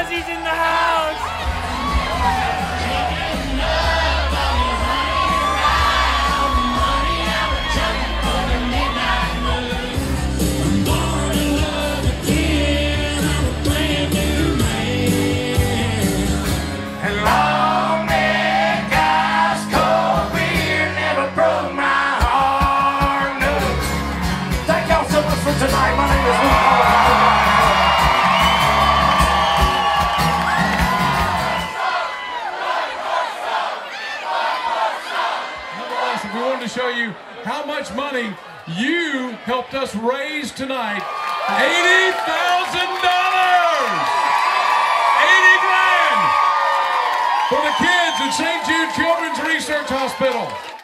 Ozzy's in the house. And long neck ice cold beer never broke my heart. No. Thank y'all so much for tonight. My name is Luke. We wanted to show you how much money you helped us raise tonight. $80,000! 80 grand for the kids at St. Jude Children's Research Hospital.